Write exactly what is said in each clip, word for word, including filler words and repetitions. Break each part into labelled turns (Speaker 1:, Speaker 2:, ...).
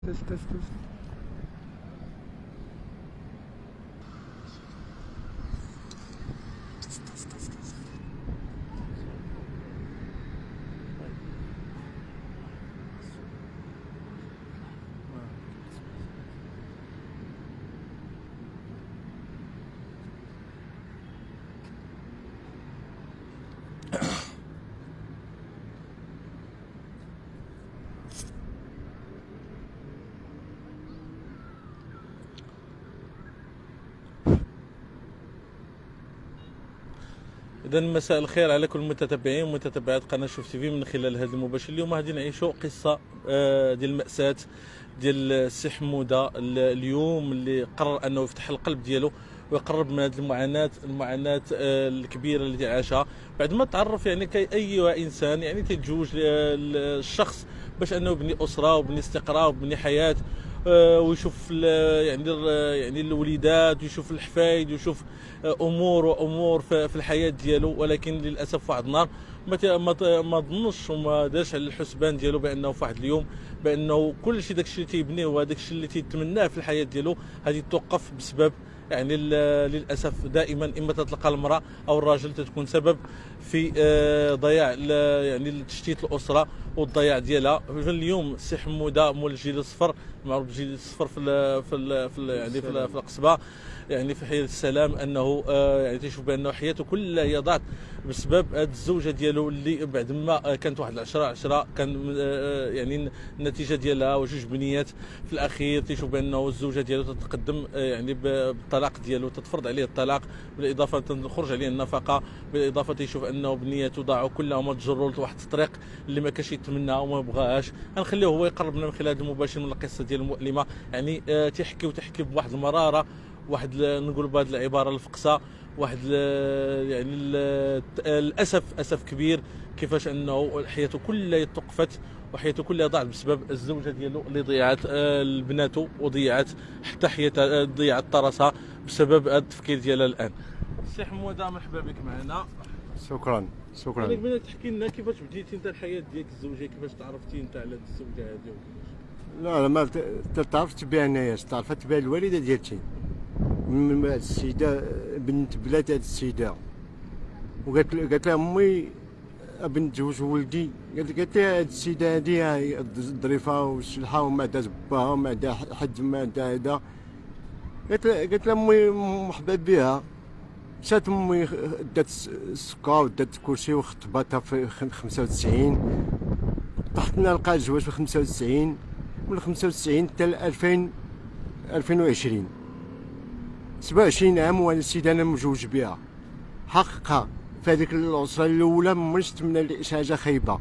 Speaker 1: تست تست تست.
Speaker 2: إذا مساء الخير على كل المتتبعين ومتتبعات قناة شوف تيفي. من خلال هذا المباشر اليوم غادي نعيشوا قصة ديال المأساة ديال السي حمودة اليوم، اللي قرر أنه يفتح القلب ديالو ويقرب من هذه المعاناة المعاناة الكبيرة التي عاشها بعد ما تعرف يعني كأي إنسان يعني تيتزوج الشخص باش أنه يبني أسرة ويبني استقرار ويبني حياة، ويشوف يعني يعني الوليدات ويشوف الحفايد ويشوف امور وامور في الحياه ديالو. ولكن للاسف واحد النهار ما ما ظنش وما دارش على الحسبان ديالو بانه في واحد اليوم بانه كل شيء داكشي اللي تيبنيه وهذاك الشيء اللي تيتمناه في الحياه ديالو غادي توقف بسبب يعني للاسف دائما اما تتلقى المراه او الراجل تتكون سبب في ضياع يعني تشتيت الاسره والضياع ديالها. اليوم السي حموده مول الجيل الصفر، معروف بالجيل الصفر في ال في ال في ال يعني في, في القصبه يعني في حي السلام، انه يعني تيشوف بانه حياته كلها هي ضاعت بسبب هذه الزوجه ديالو اللي بعد ما كانت واحد العشرة عشرة كان يعني النتيجه ديالها وجوج بنيات. في الاخير تيشوف بانه الزوجه ديالو تتقدم يعني بالطلاق ديالو، تتفرض عليه الطلاق، بالاضافه تخرج عليه النفقه، بالاضافه تيشوف انه بنياته ضاعوا كلهم تجروا لواحد الطريق اللي ما كانش يتمناها وما بغاهاش. غنخليه هو يقرب لنا من خلال هذا المباشر من القصه ديال المؤلمه، يعني تيحكي وتحكي بواحد المراره، واحد نقول بهذه العباره الفقسه، واحد يعني الاسف اسف كبير كيفاش انه حياته كلها توقفت وحياته كلها ضاعت بسبب الزوجه ديالو اللي ضيعت بناته وضيعت حتى حياتها، ضيعت طرسها بسبب هذا التفكير ديالها الان. سي حموده مرحبا بك معنا.
Speaker 3: شكرا شكرا.
Speaker 2: خليك بدات تحكي لنا كيفاش بديتي انت الحياه ديالك الزوجيه، كيفاش تعرفتي انت على هذه الزوجه هذه؟
Speaker 3: لا لا ما تعرفت بها انايا، تعرفت بها الوالده ديالتي من هاد السيده بنت بلاد هاد السيده، وقالت قالت لها امي ابي نتزوج ولدي، قالت قالت لها هاد السيده هادي الظريفه والشلحه وما عندها باها وما عندها حد ما عندها هذا. قالت قالت لها امي مرحبا بها. مشات امي دات السكر ودات كلشي وخطباتها في خمسة وتسعين، طاحت لنا لقى الزواج في خمسة وتسعين، من خمسة وتسعين حتى ألفين ألفين وعشرين سبعة وعشرين عام وانا السيده انا مزوج بها. حقها في هذيك الاسره الاولى ما نتمنى شي حاجه خايبه،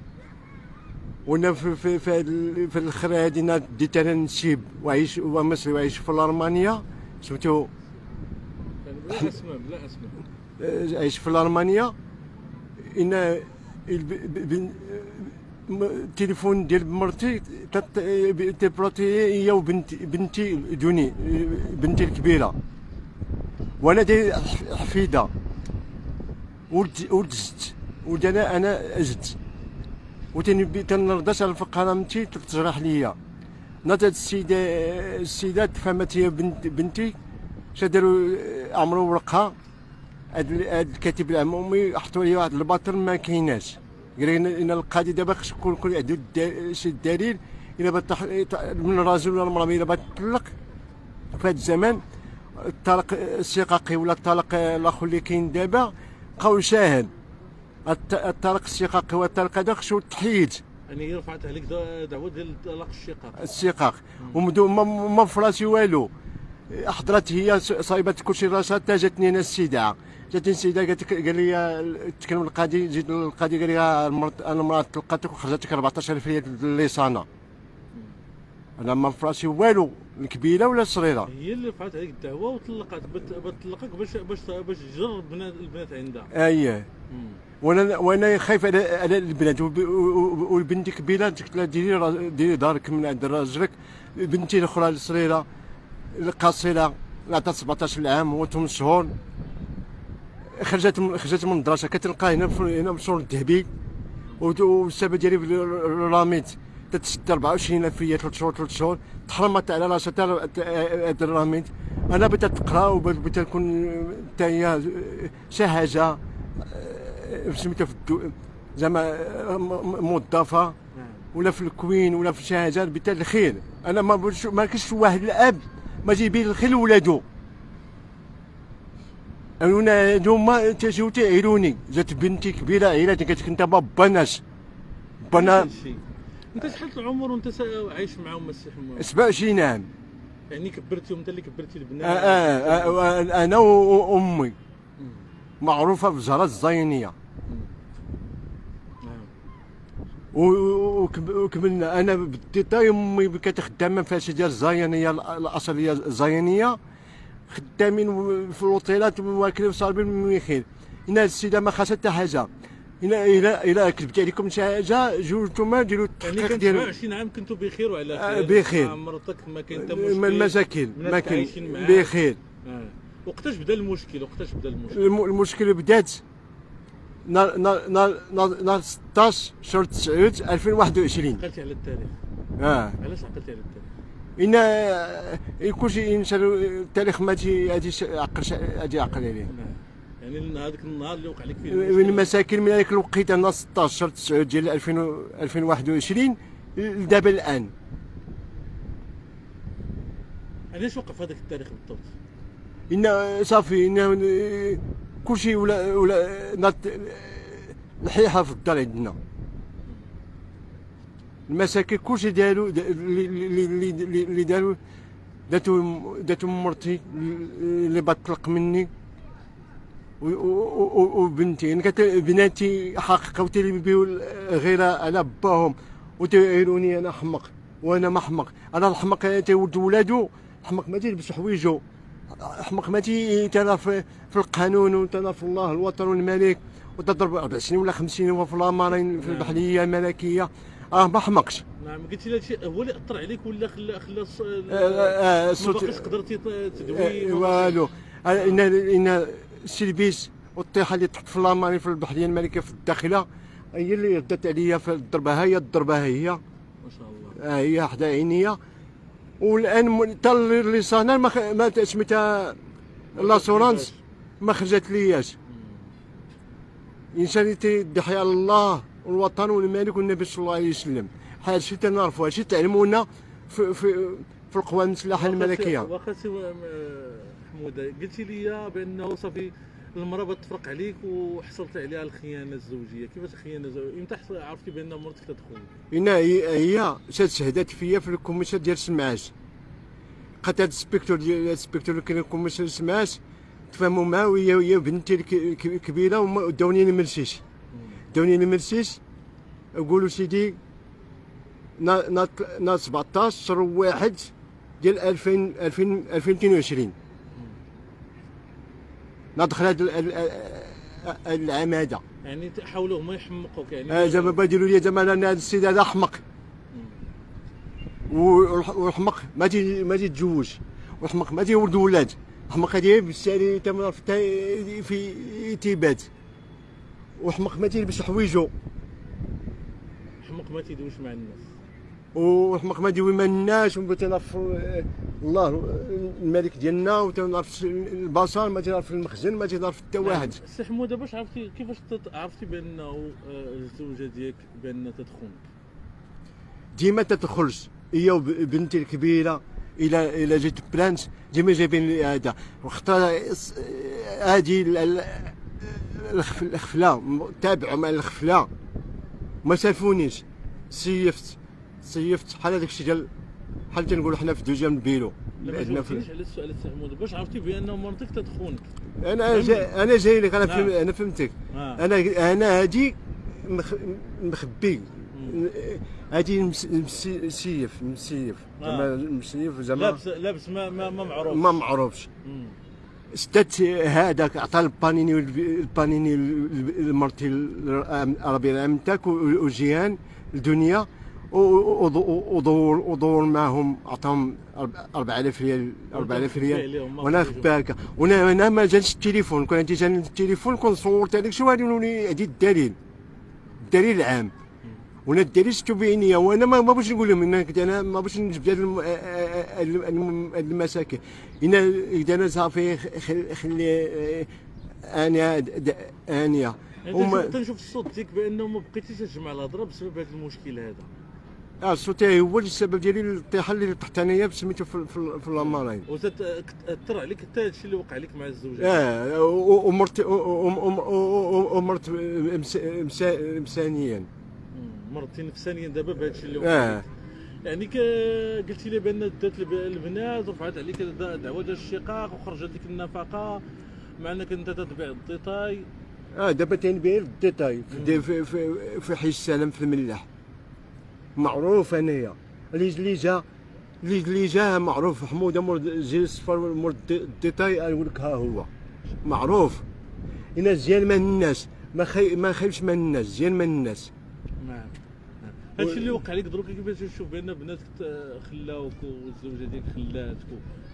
Speaker 3: وانا في في في, في الاخر هادي ديت انا نسيب وعايش ومصري وعايش في المانيا سميتو
Speaker 2: بلا اسماء بلا اسماء
Speaker 3: عايش في المانيا. ان التليفون ديال مرتي تبراتي هي وبنتي بنتي دوني بنتي الكبيره، وانا داير حفيده ولد ولد زدت ولد انا انا زدت وتاني تنرضاش على الفقره متي تجرح ليا. ناضت السيده السيده تفهمت هي بنت بنتي شادروا عمرو ورقها هاد الكاتب العام امي حطوا لي واحد الباطل ما كايناش. قال ان القاضي دابا خص يكون كل عنده شي دليل الا بغات من الراجل ولا المراه الا بغات تطلق في هذا الزمان الطلاق الشقاقي ولا الطلاق الاخر اللي كاين دابا بقاو شاهد. الطلاق الشقاقي والطلاق هذا خصو تحيد،
Speaker 2: يعني هي رفعت عليك دعوه ديال الطلاق الشقاق
Speaker 3: الشقاق ومدو ما فراسي والو. حضرت هي صايبت كلشي راسها حتى جاتني انا السيده، جاتني السيده قالت قال لي تكلم القاضي، جيت للقاضي قال لي المراه طلقتك وخرجتك أربعطاش ألف ريال الليصانه. انا ما فراسي والو الكبيره ولا الصغيره.
Speaker 2: هي اللي رفعت عليك الدعوه وطلقت بتطلقك باش باش باش تجر البنات البنات عندها.
Speaker 3: اييه وانا وانا خايف على على البنات والبنت كبيره قلت لها ديري ديري دارك من عند راجلك. بنتي الاخرى الصغيره القصيره عطات سبعطاش عام و ثمان شهور خرجت خرجت من المدرسه كتلقى هنا هنا في سور الذهبي والسبب ديالي في الراميت تتسد أربعة وعشرين ألف فيا ثلاث شهور ثلاث شهور تحرمت على راسها هاد الراميد. انا بدات تقرا وبدات تكون حتى هي شهاجه سميتها في الدو... زعما موظفه ولا في الكوين ولا في الشهاجات بالتالي الخير. انا ما بش... ما كاينش واحد الاب ما جايبين الخير لولادو. انا هما تجيو تعيروني جات بنتي كبيره عيرات قالت لك انت بابا ناس بنا.
Speaker 2: انت شحال العمر وانت عايش معاهم السي حموده؟
Speaker 3: سبعة وعشرين عام.
Speaker 2: يعني كبرتيهم انت اللي كبرتي البنات؟
Speaker 3: آه آه آه انا وامي معروفه في زهره الزاينيه. وكملنا انا بالديتاي امي كانت خدامه في هادشي ديال الزاينيه الاصليه الزاينيه، خدامين في الاوتيلات واكلين وصاربين من خير. هنا السيده ما خاصها حتى حاجه. الى الى الى كتبت عليكم شي حاجه جوج نتوما ديروا التحقيق ديالو.
Speaker 2: يعني كنت سبعة وعشرين عام كنتوا بخير وعلى خير؟
Speaker 3: آه بخير.
Speaker 2: مع مرتك ما كاين حتى مشكل؟
Speaker 3: ما المشاكل ما كاين بخير.
Speaker 2: آه. وقتاش بدا المشكل؟ وقتاش بدا المشكل؟
Speaker 3: المشكل بدات نهار نهار نهار نهار ستطاش شهر تسعود ألفين وواحد وعشرين.
Speaker 2: عقلتي على التاريخ؟
Speaker 3: اه
Speaker 2: علاش عقلتي على التاريخ؟
Speaker 3: ان كلشي انسان التاريخ ما تيعقل غادي يعقل عليه.
Speaker 2: يعني هذاك النهار اللي وقع لك فيه
Speaker 3: من المساكن من هذاك الوقيته نهار ستطاش شهر تسعود ديال ألفين وواحد وعشرين لدابا الان.
Speaker 2: علاش وقف هذاك التاريخ بالضبط؟
Speaker 3: ان صافي ان كلشي ولا ولا الحيحه في الدار عندنا. المساكن كلشي داروا اللي داروا داتو داتو مرتي اللي بطلق مني وبنتي. يعني كانت بناتي حقيقه وتيبيو غيره على باهم وتعيروني انا حمق وانا ما حمق. انا الحمق تيولد ولادو الحمق ما تيلبس حوايجو، الحمق ما تيتنا في, في القانون وتنا في الله الوطن والملك وتضرب أربع سنين ولا خمس سنين في الامارين في البحريه الملكيه. اه ما حمقش.
Speaker 2: نعم قلتي لي هادشي هو اللي اثر عليك ولا خلى خلى
Speaker 3: الصوت
Speaker 2: ما بقيتش قدرتي تدوي؟
Speaker 3: والو. ان ان السلبيس والطيحه اللي تحت في الامارين في البحريه الملكيه في الداخله هي اللي ردت عليا في الضربه. هي الضربه هي
Speaker 2: ما شاء الله.
Speaker 3: آه هي حدا عينيا. والان حتى اللسانه ما ما سميتها لاسورانس ما خرجت لياش. الانسان يدحي على الله والوطن والملك والنبي صلى الله عليه وسلم. هذا الشيء تنعرفوا، هذا الشيء تعلمونا في في في القوى المسلحه الملكيه.
Speaker 2: واخا سي حموده قلتي لي بانه صافي المراه بتفرق عليك وحصلت عليها الخيانه الزوجيه. كيفاش الخيانه الزوجيه؟ امتى عرفتي بان مرتك تدخل؟
Speaker 3: هنا هي هي شهدت فيا في الكوميسيون ديال السمعاش. لقيت هذا السبيكتور ديال السبيكتور اللي كان الكوميسيون السمعاش تفاهموا معاه وهي وهي بنتي الكبيره وداوني المرسيش. داوني المرسيش يقولوا سيدي نا نا سبعطاش شهر واحد ديال ألفين ألفين ألفين واثنين وعشرين ندخل هذا العام هذا.
Speaker 2: يعني حاولوا هما يحمقوك يعني؟
Speaker 3: اه زعما باديروا لي زعما انا هذا السيد هذا احمق والحمق ما تي ما تيتزوج والحمق ما تيولد ولاد. الحمق هذه بالسالي تما في تيبات والحمق ما تيلبس حوايجو.
Speaker 2: الحمق ما تيدويش مع الناس
Speaker 3: والحمق ما تيدوي مع الناس وتنعرف الله الملك ديالنا وتنعرف البصر ما تنعرف المخزن ما تنعرف حتى واحد.
Speaker 2: السي حموده باش عرفتي كيفاش عرفتي بانه الزوجه ديالك بانها تدخل؟
Speaker 3: ديما تدخلش هي وبنتي الكبيره الى الى جيت بلانت ديما جايبين لي هذا واختار هذه الخفله تابعوا مع الخفله ما شافونيش. سيفت سيفت بحال هذاك الشيء ديال بحال تنقولوا حنا في دوجا من البيرو.
Speaker 2: ما جاوبتينيش على السؤال السي حموده باش عرفتي بان مرتك تدخونك؟
Speaker 3: انا جا انا جاي لك انا نعم. انا فهمتك. آه. انا انا هادي مخبي هادي مسيف مسيف زعما مسيف زعما
Speaker 2: لابس لابس ما ما معروف
Speaker 3: ما معروفش. شدت هذاك عطى البانيني البانيني لمرتي العربيه الامتاك وجيهان الدنيا ودور ودور معهم عطاهم أربعة آلاف ريال أربعة آلاف ريال وانا خباكه. وانا انا ما جانيش التليفون كون جاني التليفون كون صورت هذاك شي واحد يقولوا لي هذه الدليل الدليل العام وانا داريت بعينيا، وانا ما ما بغيتش نقول لهم انا كنت انا ما بغيتش نجبد هاد الم- هاد الم- هاد المساكن. انا اذا انا صافي خل- خلي انيا د- انيا
Speaker 2: يعني
Speaker 3: وما
Speaker 2: تنشوف تنشوف الصوت ديالك بانه ما بقيتيش تجمع الهضره بسبب هذا المشكل هذا.
Speaker 3: اه الصوت هو السبب ديالي الطيحه اللي طحت انايا سميتو في في, في الامارين.
Speaker 2: وتاثر عليك حتى هذا الشيء اللي وقع لك مع الزوجه.
Speaker 3: اه و- ومرت و- و- و- ومرت مس- مس- مسانيا.
Speaker 2: مم. مرضتي نفسانيا دابا بهذا الشيء اللي وقع
Speaker 3: اه
Speaker 2: لك. يعني ك... قلتي لي بان دات الب- البنات ورفعت عليك د- دعوه ديال الشقاق وخرجت لك النفقه مع انك انت تتبع الديتاي.
Speaker 3: اه دابا تنبيع الديتاي في في في, في حي السلام في الملاح معروف انايا اللي اللي جا اللي اللي جا معروف حموده مور زي الصفر مور الديتاي نقول لك ها هو معروف. انا زيان من الناس ما خي ما خايفش من الناس زيان من الناس.
Speaker 2: نعم. هذا الشيء اللي وقع لك دروك كيفاش تشوف بان بناتك ت- خلاوك والزوجه ديالك خلاتك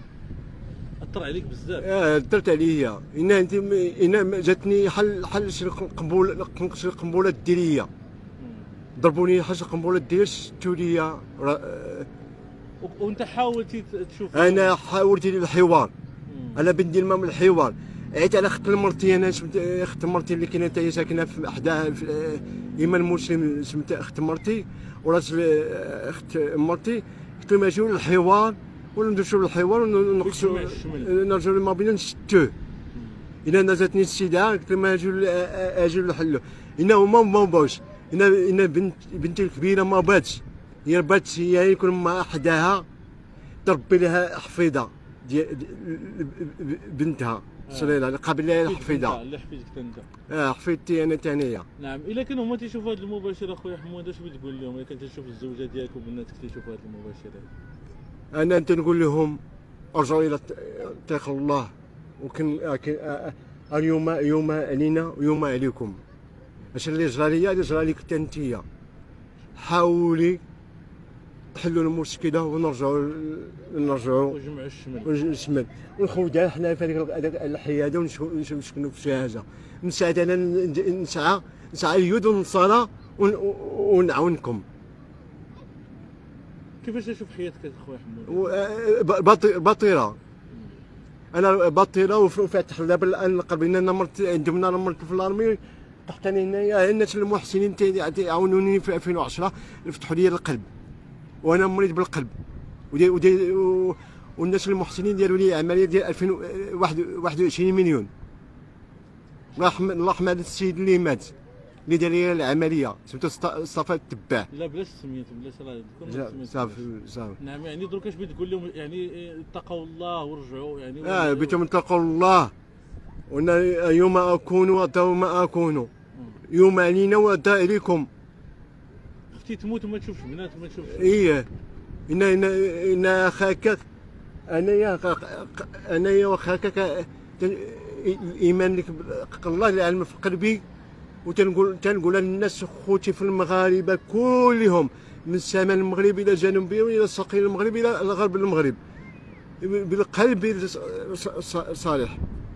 Speaker 2: و- اثر عليك بزاف.
Speaker 3: اه درت عليا انا انت انا جاتني حل حل شي قنبله شي القنبله الديريه
Speaker 2: مم.
Speaker 3: ضربوني حاجه القنبله الديريه شتو ليا را-
Speaker 2: و- وانت حاولتي ت- تشوف.
Speaker 3: انا حاولت الحوار
Speaker 2: مم.
Speaker 3: انا بدي الماء من الحوار عيت على خت مرتي انا سمت اخت مرتي اللي كانت هي ساكنه في حداها في ايمان مسلم سمت اخت مرتي وراس اخت مرتي قلت لهم اجيو للحوار وندوشوا للحوار ونقصوا
Speaker 2: باش تجمع الشمل.
Speaker 3: نرجعوا ما بينا نشتوه. انا نزلتني السيده قلت لهم اجيو اجيو نحلوا. انا هما ما بغاوش. انا انا بنت بنتي الكبيره ما باتش هي باتش هي يكون مع حداها تربي لها حفيظه ديال بنتها صغيره قبل لها الحفيظه.
Speaker 2: اللي حفيدك انت.
Speaker 3: اه حفيدتي انا ثانيه.
Speaker 2: نعم. الا كانوا هما تيشوفوا هذا المباشر اخويا حمود اش بتقول لهم؟ الا كنت تشوف الزوجه ديالك وبناتك تيشوفوا هذا المباشر هذا؟
Speaker 3: انا انت نقول لهم ارجعوا الى طريق الله وكن اليوم يوم علينا ويوم عليكم. اش اللي جرى ليا اللي جرى لك حتى انتيا. حاولي تحلوا المشكله ونرجعوا نرجعوا
Speaker 2: وجمعوا الشمل.
Speaker 3: ونشمل ونخوضها حنا في هذيك الحياده ونسكنوا في شي حاجه. من ساعه انا نسعى نسعى اليد والصلاه ونعاونكم.
Speaker 2: كيفاش تشوف حياتك اخويا حمود؟
Speaker 3: و- بطي- بطيره انا بطيره وفاتح دابا الان قبل انا مرت عندهم انا مرت في الارمي طحتني هنايا. الناس المحسنين تعاونوني في ألفين وعشرة فتحوا لي القلب وانا مريض بالقلب ودي ودي و- والناس المحسنين داروا لي عمليه ديال ألفين وواحد وعشرين مليون. الله يرحم الله يرحم هذا السيد اللي مات اللي دار لي العمليه سميتو صفا التباع.
Speaker 2: لا بلاش سميتو بلاش راه تكون
Speaker 3: جا-
Speaker 2: سميتو.
Speaker 3: صافي صافي.
Speaker 2: نعم. يعني دروك اش بتقول لهم؟ يعني اتقوا الله ورجعوا يعني.
Speaker 3: اه بيتم اتقوا الله وانا يوم اكون ويوم اكون يوم علينا ودا اليكم.
Speaker 2: خفتي تموت وما تشوفش بنات وما تشوفش.
Speaker 3: ايه ان ان ان خاكك انايا انايا وخاكك الايمان لك الله اللي علم في قلبي. وتنقول تنقول للناس خوتي في المغاربه كلهم من الشمال المغرب الى جنوبي والى الشرقي المغرب الى الغرب المغرب بالقلب صالح.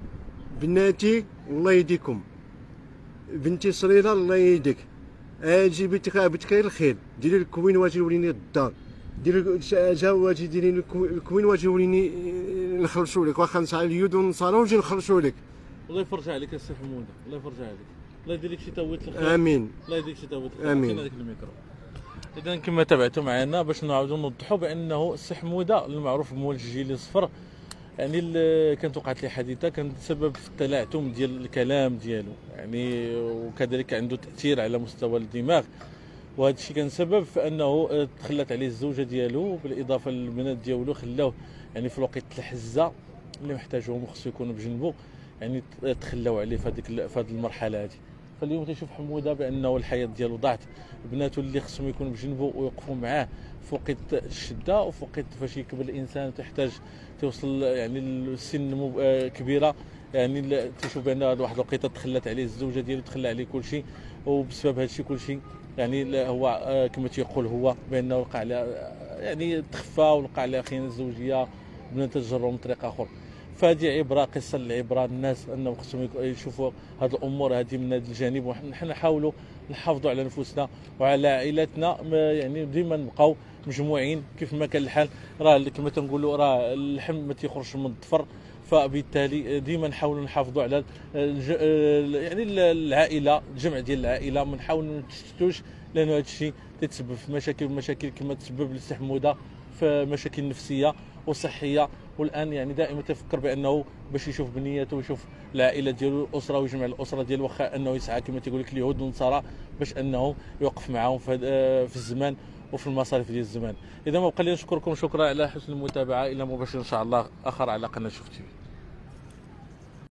Speaker 3: بناتي الله يهديكم. بنتي صغيره الله يهديك. اجي بيتك بيتك الخير ديري الكوين واجي وريني الدار ديري جا واجي ديري الكوين واجي وريني نخلصوا لك واخا نسعى اليد ونصالح ونجي نخلصوا لك.
Speaker 2: الله يفرج عليك السي حموده. الله يفرج عليك. الله يدير لك شي تويت الخير.
Speaker 3: امين.
Speaker 2: الله يدير لك شي تويت الخير.
Speaker 3: آمين.
Speaker 2: فين هذاك الميكرو؟ اذا كما تابعتوا معنا باش نعاودوا نوضحوا بانه السي حموده المعروف بمول الجيلي الصفر يعني اللي كانت وقعت له حادثه كانت سبب في التلعثم ديال الكلام ديالو يعني وكذلك عنده تاثير على مستوى الدماغ. وهذا الشيء كان سبب في انه تخلت عليه الزوجه ديالو بالاضافه للبنات ديالو خلاوه يعني في الوقت الحزه اللي محتاجهم وخصو يكونوا بجنبه يعني تخلاو عليه في هذيك في هذه المرحله هذه. فاليوم تيشوف حموده بانه الحياه ديالو ضاعت. بناته اللي خصهم يكونوا بجنبه ويوقفوا معاه في وقت الشده وفي وقت فاش يكبر الانسان وتحتاج توصل يعني للسن كبيره يعني تشوف بان هذا واحد الوقيته تخلت عليه الزوجه ديالو تخلى عليه كل شيء. وبسبب هذا الشيء كل شيء يعني هو كما تيقول هو بانه وقع على يعني تخفى ولقى على خيانه الزوجيه بنات تجروا من طريق اخر. فهذه عبره، قصه العبره الناس انهم خصهم يشوفوا هذه الامور هذه من هذا الجانب، ونحن نحاولوا نحافظوا على نفوسنا وعلى عائلاتنا، يعني ديما نبقاو مجموعين كيف ما كان الحال. راه كما تنقولوا راه اللحم ما تيخرجش من الظفر، فبالتالي ديما نحاولوا نحافظوا على الج... يعني العائله، الجمع ديال العائله، ما نحاولوا ما نتشتتوش، لانه هذا الشيء تتسبب في مشاكل مشاكل كما تسبب للسي حموده في مشاكل نفسيه وصحيه. والان يعني دائما تفكر بانه باش يشوف بنيته ويشوف العائله ديالو الاسره ويجمع الاسره ديالو، واخا انه يسعى كما تيقول لك اليهود والنصارى باش انه يوقف معهم في, في الزمان وفي المصاريف ديال الزمان. اذا ما بقى لي نشكركم شكرا على حسن المتابعه، الى مباشر ان شاء الله اخر على قناه شوف تيفي.